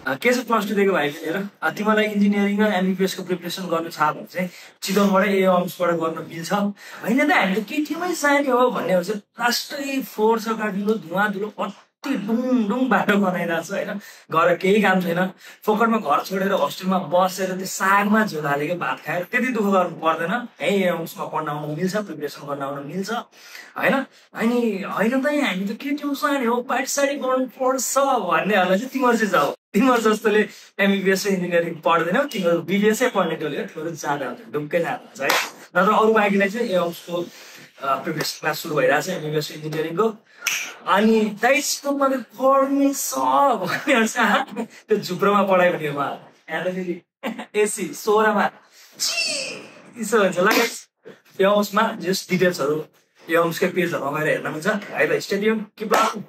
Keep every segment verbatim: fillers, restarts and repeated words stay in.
के छ plus two दिएको भाइ हेर तिमीलाई इन्जिनियरिङ र एमबिबिएस को प्रिपरेसन गर्नु छ भने चाहिँ चितवनबाट एम्सबाट गर्न मिल्छ होइन त हामी त केटीमै सानो हो भन्ने हो चाहिँ लास्टै फोहोर सका ढिलो धुवा धुलो कति डुङ डुङ बाटो बनाइरहेको छ होइन घर केही काम छैन फोकटमा घर छोडेर होस्टेलमा बसेर त्यो सागमा झोल हालेको भात खाएर त्यति दुःख गर्नु पर्दैन है एम्समा पढ्न आउनु मिल्छ प्रिपरेसन गर्न आउनु मिल्छ होइन अनि होइन त हामी त केटी सानो हो पार्टी साडी गर्नु पर्छ भन्नेहरूलाई चाहिँ तिमीहरू चाहिँ जाऊ तिमीहरू जस्तोले एमबिबिएस र इन्जिनियरिङ पढ्दैनौ तिमीहरू बिबिएसै पढ्ने टोली तिमीहरू जाँदा हुन्छ ढुक्कै जाँदा हुन्छ है नत्र अरू बाँकीलाई चाहिँ एम्सको प्रिपरेसन क्लास सुरु भइरहेको छ एमबिबिएस इन्जिनियरिङको अनि दाइसको मैले पढ्ने छ भन्ने हुन्छ त्यो झुप्रोमा पढायो भने यहाँ त फेरि एसी सोह्रमा यसो हुन्छ ल एम्समा जस डिटेल्सहरू एम्सकै पेजहरूमा गएर हेर्न मिल्छ है त स्टेडियम कि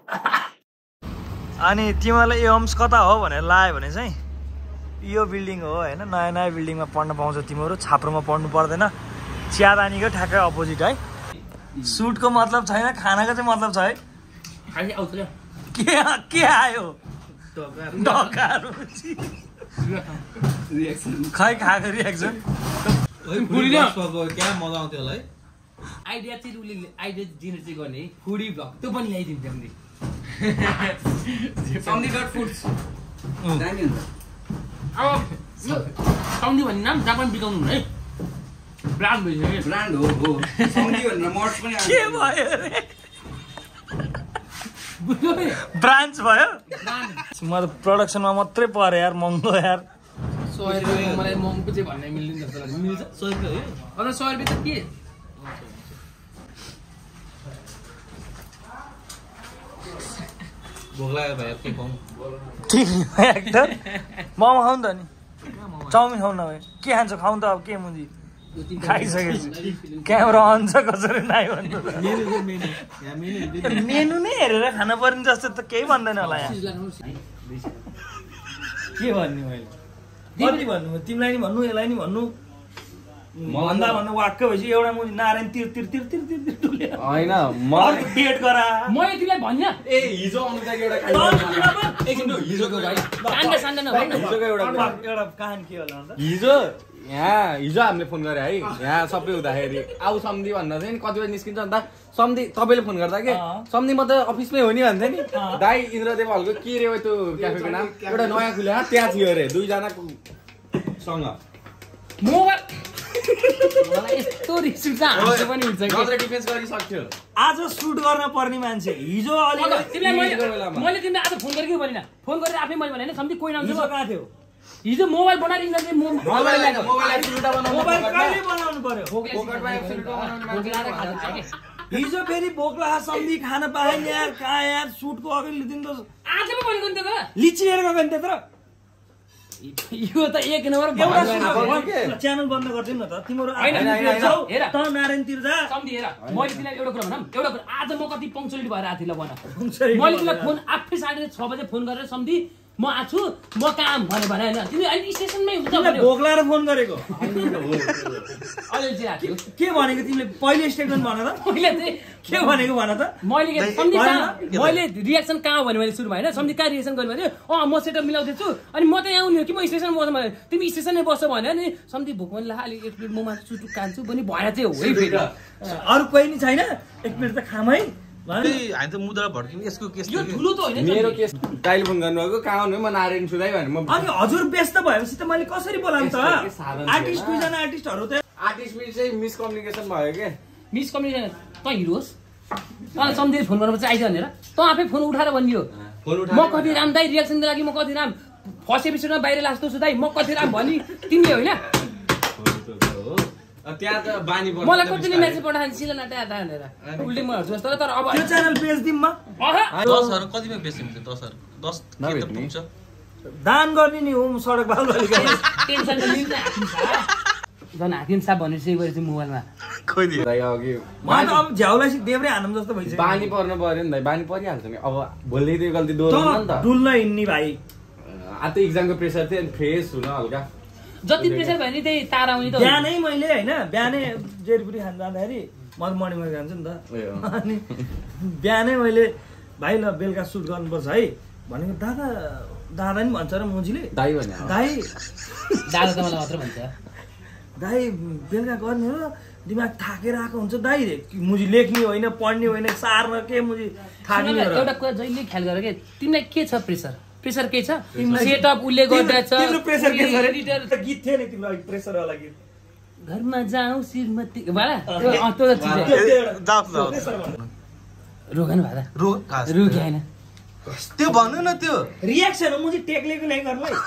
अनि तिमीलाई एम्स कता हो भनेर लाग्यो भने चाहिँ यो बिल्डिङ हो होइन नयाँ नयाँ बिल्डिङमा पढ्न पाउँछ तिमीहरू छाप्रोमा पढ्नु पर्दैन चियादानीको ठ्याक्कै अपोजिट है सुटको मतलब छैन खानाको चाहिँ मतलब छ है के के आयो खै खाएको रिएक्सन क्या मजा आउँथ्यो होला है आइडिया चाहिँ उसले आइडिया दिने चाहिँ गर्ने फुडी भ्लग त्यो पनि ल्याइदिन्थ्यो हामीले सम्धी डट फुड्स दामी हुन्छ अब सम्धी भन्ने नाम जापान बिकाउनु हुने है ब्रान्ड भइसक्यो ब्रान्ड हो हो सम्धी भनेर मर्च पनि के भयो रे ब्रान्च भयो म त प्रोडक्सनमा मात्रै परे यार महँगो यार सय रुपियाँ मलाई महँगो चाहिँ भन्ने मिल्दैन जस्तो लाग्छ मिल्छ सय रुपियाँ हो अन्त सय रुपियाँ त के भोक लाग्यो भाइ के खुवाउँ मोमो खाउँ त नि चाउमिन खाउँ न भाइ के खान्छ खाउँ त अब के मुजी खाइसकेपछि क्यामेरा अन छ कसरी नाइ भन्नु मेनु नै हेरेर खानु पर्ने जस्तो त केही भन्दैन होला यहाँ के भन्ने मैले कति भन्नु तिमीलाई नि भन्नु यसलाई नि भन्नु भन्दा भन्नु वाक्क भएपछि एउटा मुजी नारायण तिर तिर तिर तिर तिर तिर डुले हैन म डेट गरा मैले तिमीलाई भन्या ए हिजो आउनु त एउटा एकछिन हिजोको गाडी कान्डा सान्डा नभन हिजोको एउटा एउटा कहानी के होला भन्दा हिजो यहाँ हिजो हामीले फोन गरे है यहाँ सबै हुँदाखेरि आऊ सम्धी भन्दा चाहिँ कति बजी निस्किन्छ अन्त सम्धी तपाईँले फोन गर्दा के सम्धी म त अफिसमै हो नि भन्थे नि दाई इन्द्रदेव हलको के रे त्यो क्याफेको नाम एउटा नयाँ खुल्यो त्यहाँ थियो अरे दुईजनाको सँग मोबाइल मलाई यस्तो रिस उठ्छ हाँसो पनि हुन्छ कि नत्र डिफेन्स गरिसक्थ्यो आज सुट गर्न पर्ने मान्छे हिजो अलि तिमीलाई मैले मैले तिमीलाई आज फोन गरेकै भनेन फोन गरेर आफै मैले भने सम्धी कोही नाम हिजो कहाँ थियो हिजो मोबाइल बनाएर इन्जिनियर मोबाइल ल्याएको मोबाइल एप्सुलुटा बनाउनु मोबाइल कहिले बनाउनु पर्यो पोकेटमा एप्सुलुटा बनाउनु पर्यो हिजो फेरि बोक्ला सम्धी खान पाएन यार कहाँ यार सुटको अगाडि दिन त आज पो भनेको नि त लिची लिएर गयो नि त्यत्रो यो त एक नम्बर एउटा च्यानल बन्द गर्दिन न त तिम्रो हेर त नारायणतिर जा सम्धी हेर मैले तिमीलाई एउटा कुरा भनम एउटा कुरा आज म कति पङ्क्चुअलिटी भएर आएको थिएँ ल भन मैले तिमीलाई फोन आफै साढे छ बजे फोन गरेर सम्धी म आछु म काम भने भने हैन तिमी अहिले स्टेसनमै हुन्छ तिमीले भोक्लाएर फोन गरेको अहिले चाहिँ आथ्यो के भनेको तिमीले पहिले स्टेटमेन्ट भन त मैले चाहिँ के भनेको भन त मैले सम्धी मैले रिएक्सन कहाँ भन्यो मैले सुरुमा हैन सम्धी कहाँ रिएक्सन गर्नु भन्यो अँ म सेटअप मिलाउँदै छु अनि म त यहाँ आउने हो कि म स्टेसनमा बस्छु भने तिमी स्टेसनमै बस्छ भन्यो नि सम्धी भोक मैले अलि एक मिनट म माथि सुटु कान्छु पनि भएर चाहिँ हो है फेरि अरू कोही नि छैन एक मिनट त खाम है हामी त मुद्रा भड्किनु यसको केस यो ठुलो त होइन मेरो केस टेलिफोन गर्नुभएको कहाँ आउनु म नारायण सुदाई भने म अनि हजुर व्यस्त भएपछि त मैले कसरी बोलाउँ त आर्टिस्ट दुईजना आर्टिस्टहरू त आर्टिस्ट बिच चाहिँ मिसकम्युनिकेसन भयो के मिसकम्युनिकेसन त हिरोस् तँलाई सम्झेर फोन गर्नुपर्छ आइज भनेर त आफै फोन उठाएर भनिदियो म कति राम दाइ रिएक्सनको लागि म कति राम फर्स्ट एपिसोडमा बाहिर लास्तो छु दाइ म कति राम भनि तिमीले होइन त्यहाँ त बानी पर्छ मलाई कतिले मेसेज पठाएन सिलन अट्या भनेर उल्टे म हेर्छु जस्तो तर अब त्यो च्यानल बेच दिम म दसहरु कतिमा बेच्नुहुन्छ दसहरु दस के त पुग्छ दान गर्ने नि हो सडक बालबालिका टेन्सन लिन्छ जन हाकिम साहब भनेर सेभ गरेछ मोबाइलमा खोइ नि दाइ अघि म त अब झ्याउलाई देब्रे हानम जस्तो भइसक्यो बानी पर्नु पर्यो नि दाइ बानी परिहाल्छ नि अब भोलि त्यो गल्ती दोहोऱ्याउनु नि त डुल्न हिँड्ने भाइ आ त एक्जामको प्रेसर थियो फ्रेस हुन हल्का जति प्रेसर भयो नि त्यही तार आउने त बिहानै मैले हैन बिहानै जेरपुरी खान जाँदाखेरि म त मर्निङमा जान्छु नि त अनि बिहानै मैले भाइ ल बेलुका सुट गर्नुपर्छ है भनेको दादा दादा नि भन्छ र मुजीले दाइ भने दाइ दादा त मलाई मात्र भन्छ दाइ बेलुका गर्ने हो दिमाग थाकेर आएको हुन्छ दाइ मुजी लेख्ने होइन पढ्ने होइन सार्न के मुजी थाक्ने एउटा कुरा जहिले ख्याल गर के तिमीलाई के छ प्रेसर प्रेसर के छ सेटअप उसले गरिरहेछ तिम्रो प्रेसर के छ एडिटर त गीत थियो नि तिम्रो प्रेसर वाला गीत घरमा जाऊ श्रीमती वाला त्यो त चिज रोगन भादा रो रुक हैन त्यो भन्नु न त्यो रियाक्सन हो मुजी टेक्लेको नै गर्नु है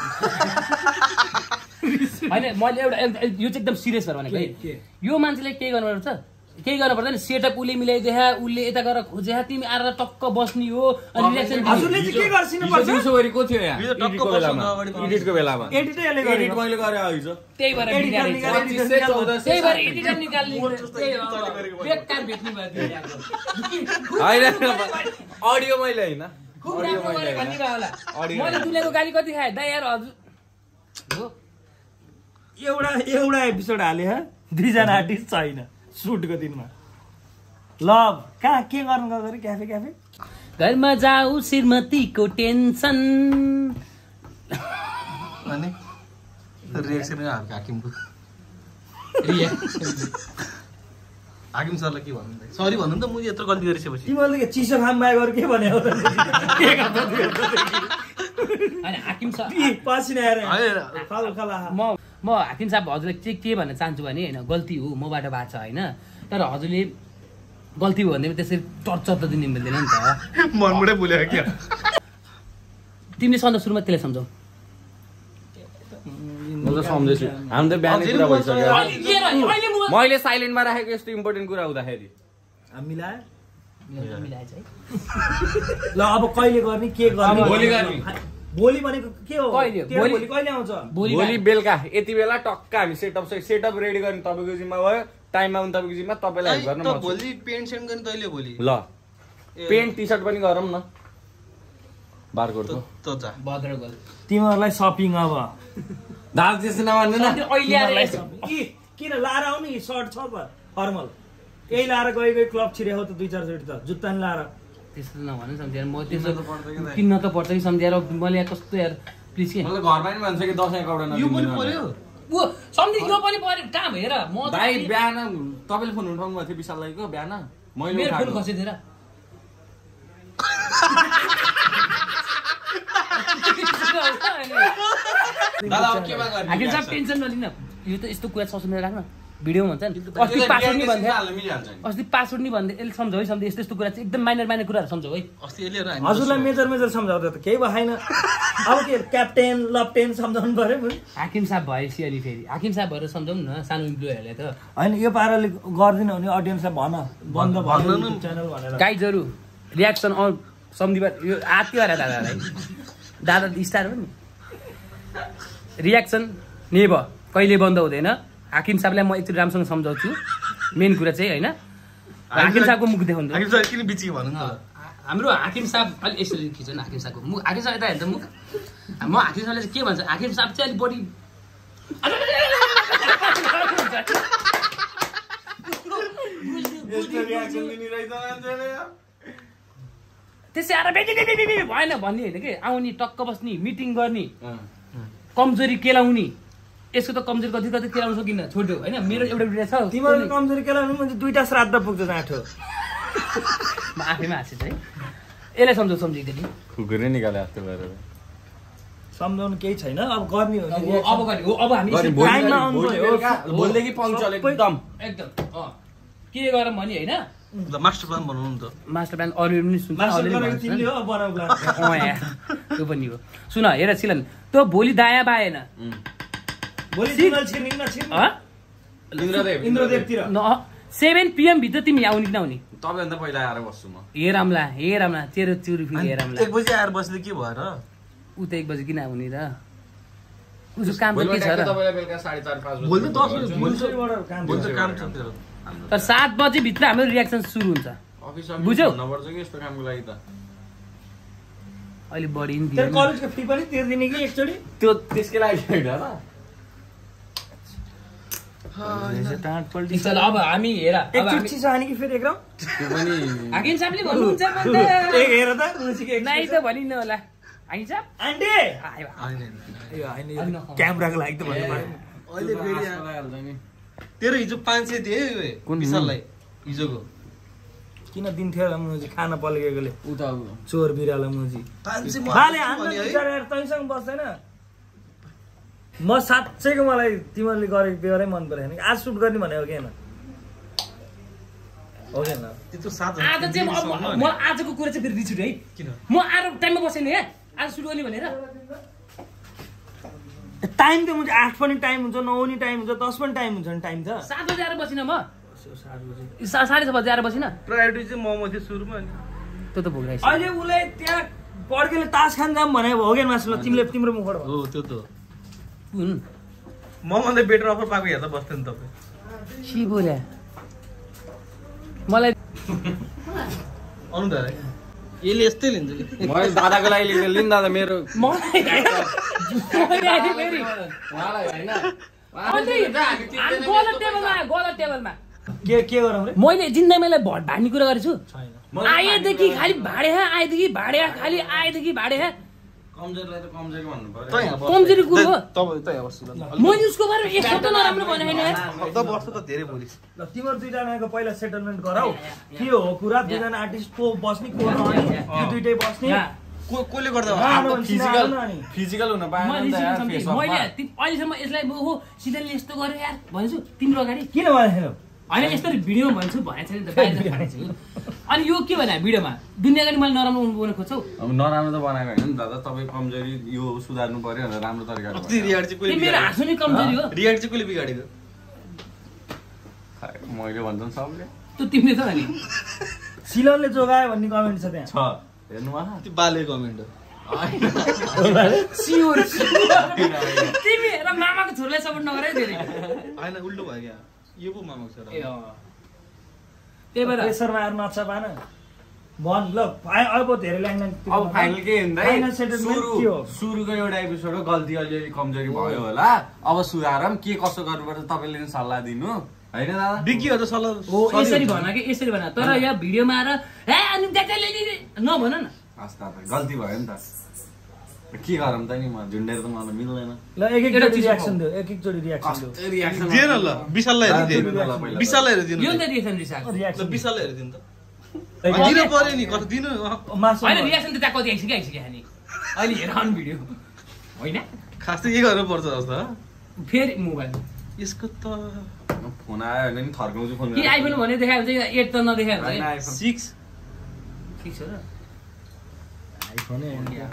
हैन मैले एउटा यो चाहिँ एकदम सिरियस भएर भनेको है यो मान्छेले के गर्नुपर्छ केही गर्नु पर्दैन सेटअप उले मिलाइदिए उले यता गएर खोजे तिमी आएर टक्क बस्नी हो अनि रियाक्सन हजुरले चाहिँ के गर्सिनु पर्छ दिउँसो गरी को थियो यहाँ एडिटको बेलामा एडिटको बेलामा एडिट यसले गरे एडिट मैले गरे हिजो त्यही भएर त्यही भएर एडिटर निकाल्ने बेकार भेट्नु भयो हैन अडियो मैले हैन खुब राम्रो गरे भन्ने भयो होला मैले दुलेको गाली कति खाए दाइ यार हजुर हो एउटा एउटा एपिसोड हाले ह दुईजना आर्टिस्ट छैन सुटको दिनमा लभ कहाँ के गर्नु गयो क्याफे क्याफे घरमा जाऊ श्रीमतीको टेन्सन अनि रिएक्सन हाकिमको हाकिम सरलाई के भन्नु सरी भन्नु त म यत्रो गल्ती गरिसकेपछि तिमीहरूले चिसो खाम बाहेक अरू के भने हो अनि हाकिम सर पसिना आएर खाल खाला म म हाकिम साहब हजुरलाई के के भन्न चाहन्छु भने हैन गल्ती हो मबाट भएको छ हैन तर हजुरले गल्ती भयो भने त्यसरी टर्चर त दिनु मिल्दैन नि त मनबाटै बोले क्या तिमीले सन्दा सुरुमा त्यसलाई सम्झाऊ म त सम्झेछु हामी त बिहानै कुरा भइसक्यो मैले साइलेन्टमा राखेको यस्तो इम्पोर्टेन्ट कुरा हुँदाखेरि मिलाए मिलाएछ है ल अब कहिले गर्ने के गर्ने भोलि गर्ने भोलि भनेको के हो कहिले भोलि कहिले आउँछ भोलि बेलुका यति बेला टक्क हामी सेटअप सेटअप रेडी गर्ने तपाईँको जिम्मा भयो टाइममा आउनु तपाईँको जिम्मा तपाईँलाई हेल्प गर्न म भोलि पेन्ट सेन्ट गर्ने तैँले भोलि ल पेन्ट टी सर्ट पनि गरौँ न बारकोटको त जा भद्र गल तिमीहरूलाई सपिङ अब दाजु त्यस्तो नभन्नु न अहिले आएर किन लाएर आउनु सर्ट छ त फर्मल यही लाएर गइ गइ क्लब छिरेको त दुई चार चोटि त जुत्ता नि लाएर त्यस्तो नभन्नु सम्झेर म त्यसो किन्न त पर्छ कि सम्झेर मैले कस्तो यार प्लिज के मलाई घरमा नि भन्छ कि दसैँ कपडा यो पनि पर्यो ओ सम्झि यो पनि पर्यो कहाँ भएर म भाइ बिहान तपाईँले फोन उठाउनु भएको थियो विशाललाईको बिहान मैले मेरो फोन खसेको थिएन दादा अब केमा गर्ने हाकिम साहब टेन्सन नलिन यो त यस्तो कुरा ससुनेर राख्न भिडियो भन्छ नि अस्ति पासवर्ड नि भन्थे अस्ति पासवर्ड नि भन्दै यसले सम्झाउ है सम्झे यस्तो यस्तो कुरा चाहिँ एकदम माइनर माइनर कुराहरू सम्झाउ है अस्ति यसले र हजुरलाई मेजर मेजर सम्झाउँदा त केही भएन अब के क्याप्टेन लप्टेन सम्झाउनु पर्यो हाकिम साहब भएपछि अनि फेरि हाकिम साहब भएर सम्झाउँ न सानो इम्प्लोइहरूलाई त होइन यो पाराले गर्दिन भने अडियन्सलाई भन बन्द भन्नु च्यानल भनेर गाइजहरू रियाक्सन अल सम्धिबाट यो आत्यो अरे दादालाई दादा स्टार हो नि रियाक्सन नेभ कहिले बन्द हुँदैन हाकिम साहबलाई म एकचोटि राम्रोसँग सम्झाउँछु मेन कुरा चाहिँ होइन हाकिम साहबको मुख देखाउनु हाकिम साहब किन बिची भन्नु न हाम्रो हाकिम साहब अलिक यसरी खिच्छ नि हाकिम साहबको मुख हाकिम साहब यता हेर्छ मुख म हाकिम साहबले चाहिँ के भन्छ हाकिम साहब चाहिँ अलिक बढी त्यसै आएर भएन भन्ने होइन कि आउने टक्क बस्ने मिटिङ गर्ने कमजोरी केलाउने यसको त कमजोरी कति कति केलाउन सकिन्न छोड्यो होइन मेरो एउटा भिडियो छ तिमीहरू कमजोरी केलाउनु भने दुईटा श्राद्ध पुग्छ जाँठो म आफैमा हाँसेछु है यसलाई सम्झाउ सम्झिँदैन खुकुरै निकाले जस्तो गरेर सम्झाउनु केही छैन अब गर्ने हो अब गर्ने हो अब हामी टाइममा आउनु पर्यो भोलिदेखि पङ्क्चुअल एकदम एकदम के गरौँ भने होइन ल मास्टर प्लान बनाउनु नि त मास्टर प्लान अरू पनि सुन्छ तिमीले हो बनाउला त्यो पनि हो सुन हेर सिलन त्यो भोलि दायाँ बाएन भोलि सिग्नल छिर्ने न छिर्ने इन्द्रदेव इन्द्रदेवतिर न सेभेन पिएम भित्र तिमी आउने कि नआउने तपाईँभन्दा पहिला आएर बस्छु म हे रामला हे रामला तेरो चुरी फेरि हे रामला एक बजी आएर बस्दै के भएर ऊ त एक बजी किन आउने र उसको काम त के छ र तपाईँलाई बेलुका साढे चार पाँच बजी भोलि त दस बजी भोलि काम भोलि त काम छ तेरो तर सात बजी भित्र हाम्रो रियाक्सन सुरु हुन्छ बुझ्यौ नपर्छ कि यस्तो कामको लागि त अहिले बढी नि तेरो कलेजको फी पनि तिर्दिने कि एकचोटि त्यो त्यसकै लागि होइन र अब हामी हेर एकचोटि चिसो हाने कि फेरि एक राउन्ड त्यो पनि हाकिम साहबले भन्नुहुन्छ एक हेर त नाइ त भनिन्न होला आइन्छ आन्टी आयो यो हैन क्यामेराको लागि त भन्नु पर्यो अहिले फेरि यहाँ तेरो हिजो पाँच सय दिए विशाललाई हिजोको किन दिन्थ्यो होला मुजी खाना पल्केकोले उता चोर बिरालो मुजी पाँच सय बाले हान्न बिचारा तैसँग बस्दैन म साँच्चैको मलाई तिमीहरूले गरेको बेहोरै मन परेन आज सुट गर्ने भनेको के होइन हो कि त्यो सात आज चाहिँ म आजको कुरा चाहिँ फेरि रिस उठ्यो है किन म आएर टाइममा बसेन है आज सुट गर्ने भनेर टाइम त मुझे आठ पनि टाइम हुन्छ नौ नि टाइम हुन्छ दस पनि टाइम हुन्छ नि टाइम त सात बजे आएर बसिन म साढे छ बजे आएर बसिन प्रायोरिटी चाहिँ मोमो थियो सुरुमा नि त्यो त भोग्राइछ अहिले उसले त्यहाँ पड्केले तास खान जाम भने हो कि मासु ल तिमीले तिम्रो मुखबाट हो त्यो त हुन् मोमोले बेटर अफर पाएको हेर्दा बस्थ्यो नि तपाईँ के बोल्या मलाई आउनु त यसले यस्तै लिन्छ कि मैले दादाको लागि लिनु नि दादा मेरो मलाई फेरि उहाँलाई होइन गलत टेबलमा गलत टेबलमा के के गरौँ रे मैले जिन्दगीलाई भट भाड्ने कुरा गरेछु छैन आएदेखि खालि भाडे आएदेखि भाडे खालि आएदेखि भाडे कमजोरलाई त कमजोरी भन्नु पर्यो तँ यहाँ बस्नु। कमजोरी कुरो हो तपाईँ तँ यहाँ बस्नु ल मैले उसको बारेमा एक शब्द नराम्रो भने होइन त बस्नु त धेरै बोलिस ल तिम्रो दुईजनाको पहिला सेटलमेन्ट गराऊ के हो कुरा दुईजना आर्टिस्ट को बस्ने को नआउने यो दुइटै बस्ने को कोले गर्दा फिजिकल फिजिकल हुन पाएन मैले नि त यार फेस मैले अहिलेसम्म यसलाई हो सिधैले यस्तो गर्यो यार भन्छु तिम्रो अगाडि किन भनेको होइन यस्तो भिडियो भन्छु भनेको छैन नि त बाहिर भनेको छु अनि यो के भने भिडियोमा दुनियाँ अगाडि मैले नराम्रो बनाउनु खोज्छौ अब नराम्रो त बनाएको होइन नि दादा तपाईँ कमजोरी यो सुधार्नु पर्यो भनेर राम्रो तरिकाले अस्ति रियाड चाहिँ कोले मेरो हाँसो नि कमजोरी हो रियाड चाहिँ कोले बिगाडेको मैले भन्छ नि सबले त्यो तिमीले त भने सिलनले जोगायो भन्ने कमेन्ट छ त्यहाँ छ हेर्नु उहाँ त्यो बाले कमेन्ट सियोर तिमी र मामाको छोरालाई सपोर्ट नगरे धेरै होइन उल्टो भयो क्या यो पो मामाको छोरा ए अँ त्यही भएर प्रेसरमा आएर नचा पान भन ल अब धेरै ल्याङ्ग्याङ अब फाइनल के फाइनल सेटलमेन्ट सुरु के हो सुरुको एउटा एपिसोडको गल्ती अलिअलि कमजोरी भयो होला अब सुधारम के कसो गर्नुपर्छ तपाईँले नि सल्लाह दिनु होइन दादा बिकीहरू त सल्लाह हो यसरी भन कि यसरी भन तर यहाँ भिडियोमा आएर हे अनि ट्याक्टरले नभन न हस् दादा गल्ती भयो नि त के गरौँ त नि म झुन्डेर त मलाई मिल्दैन ल एक एकचोटि रियाक्सन दियो एक एकचोटि रियाक्सन दियो कस्तो रियाक्सन दिएन ल विशाललाई हेरिदिनु दिनु ल पहिला। विशाललाई हेरिदिनु यो त रिएक्सन रिसाक ल रियाक्सन विशाललाई हेरिदिनु त ए, दिनु पर्यो नि कति दिनु मासु होइन रिएक्सन त त्यहाँ कति आइसक्यो आइसक्यो नि अहिले हेर अन भिडियो होइन खास चाहिँ के गर्नुपर्छ जस्तो फेरि मोबाइल यसको त फोन आयो भने नि थर्काउँछु फोन कि आइफोन भने देखायो भने चाहिँ एट त नदेखायो होइन भने आइफोन सिक्स ठिक छ र आइफोनै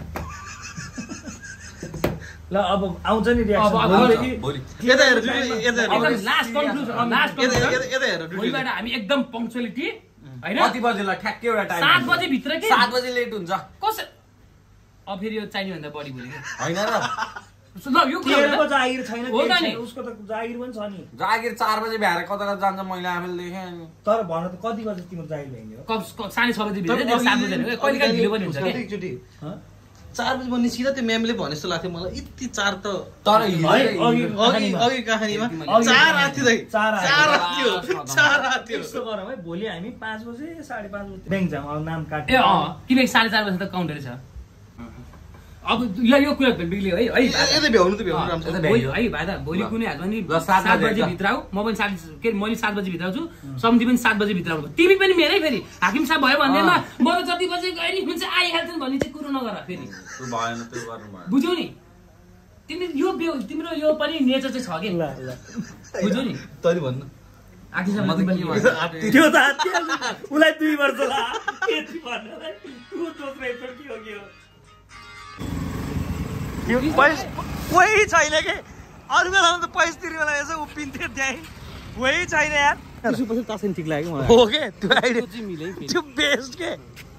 ल अब आउँछ नि अब- रियाक्सन अब- भोलिदेखि भोलि यता हेर जुन यता हेर एकदम लास्ट कन्क्लुजन लास्ट यता कन्क्लुजन यता- यता हेर भोलिबाट हामी एकदम पङ्क्चुअलिटी होइन कति बजे ल ठ्याक्कै एउटा टाइम सात बजे भित्र के सात बजे लेट हुन्छ कसै अब फेरि यो चाहिने भन्दा बढी बोल्यो होइन र ल यो कुरा तेरोको भन्दा- जागिर छैन हो केही त छैन, नि। उसको त जागिर पनि छ नि जागिर चार बजे भ्याएर कता कता जान्छ मैले आफैले देखेँ अनि तर भन त कति बजे तिम्रो जागिर भइदियो कब- कब- साढे छ बजी भित्र त्यहाँदेखि सात बजी भनेको कहिले काहीँ ढिलो पनि हुन्छ कि एकचोटि चार बजी म निस्किँदा त्यो म्यामले भने जस्तो लाग्थ्यो मलाई यति चार त तर है, हिजो अघि- अघि कहानीमा। अघि कहानीमा अघि चार आएको थियो दाइ चार आएको। चार आएको थियो चार आएको थियो यस्तो गरौँ है भोलि हामी पाँच बजे साढे पाँच बजे ब्याङ्क जाउँ अब नाम ए काट्यो अँ किनकि साढे चार बजी त काउन्टर छ अब यो यो कुरा बिग्रियो है है भाइ। यतै भ्याउनु त भ्याउनु राम्रो छ। भोलि है भाइ दा भोलि कुनै हातमा नि ल, सात सात बजे बजी ल। भित्र आऊ म पनि सात के अरे मैले सात बजी भित्र आउँछु सम्झी पनि सात बजी भित्र आउनु तिमी पनि मेरै फेरि हाकिम साहब भयो भन्दैमा म त जति बजी गए नि हुन्छ आइहाल्छन् भन्ने चाहिँ कुरो नगर फेरि त्यो भएन त्यो गर्नु भएन बुझ्यौ नि तिमी यो बेउ- तिम्रो यो पनि नेचर चाहिँ छ कि ल ल बुझ्यौ नि तैँले भन्नु हाकिम साहब म त पनि के भन्यो। भन्नु? त्यो त हात्ती उसलाई दुई वर्ष ला यति भन्नलाई ऊ सोच्दै छ के हो के हो त्यो पैसा कोही छैन के अरू बेलामा त पैसा तिर्ने बेला यसो उभिन्थ्यो त्यहीँ कोही छैन यार त्यसो पछि तसन ठिक लाग्यो मलाई हो के त्यो आइडिया त्यो चाहिँ मिलै फेरि त्यो बेस्ट के